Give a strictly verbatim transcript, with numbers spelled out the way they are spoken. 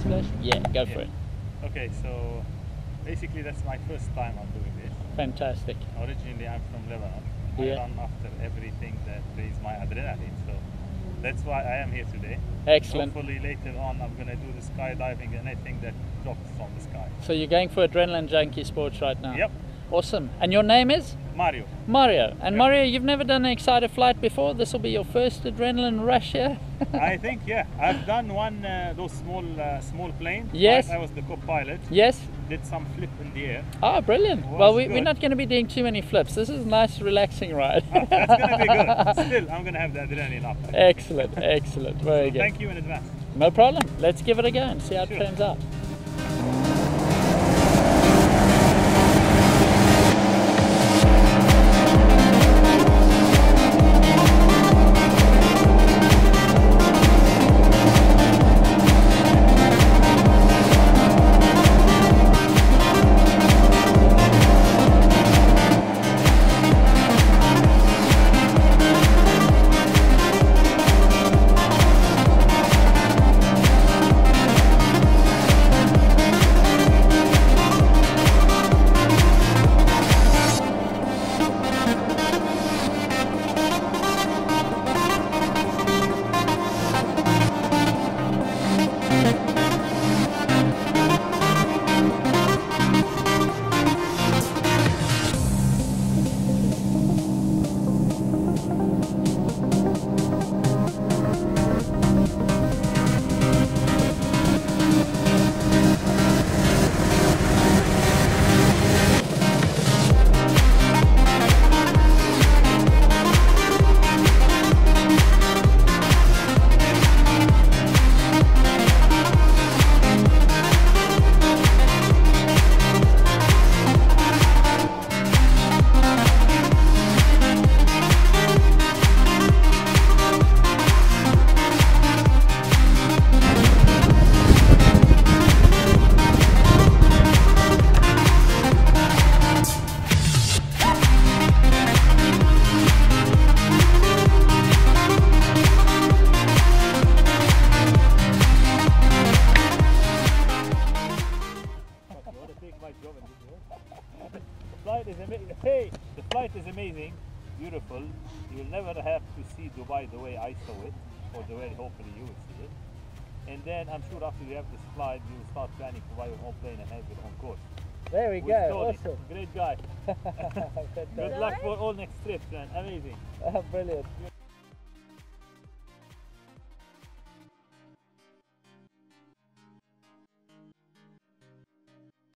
splash? Yeah, go yeah. for it. Okay, so basically that's my first time I'm doing this. Fantastic. Originally I'm from Lebanon. Yeah. I run after everything that raises my adrenaline, so that's why I am here today. Excellent. Hopefully later on I'm going to do the skydiving and anything that drops from the sky. So you're going for adrenaline junkie sports right now? Yep. Awesome. And your name is? Mario. Mario. And Yep. Mario, you've never done an Xcitor flight before? This will be your first adrenaline rush here? I think, yeah. I've done one, uh, those small uh, small planes. Yes. I, I was the co-pilot. Yes. Did some flip in the air. Oh, brilliant. Was Well, we, good. we're not going to be doing too many flips. This is a nice, relaxing ride. Oh, that's going to be good. Still, I'm going to have the adrenaline up. Excellent, excellent. Very So good. thank you in advance. No problem. Let's give it a go and see how Sure. it turns out. The flight is amazing. Hey, the flight is amazing, beautiful. You will never have to see Dubai the way I saw it, or the way hopefully you will see it. And then I'm sure after you have this flight, you will start planning to buy your own plane and have your own course. There we With go. Tony. Awesome. Great guy. Good luck for all next trips, man. Amazing. Brilliant.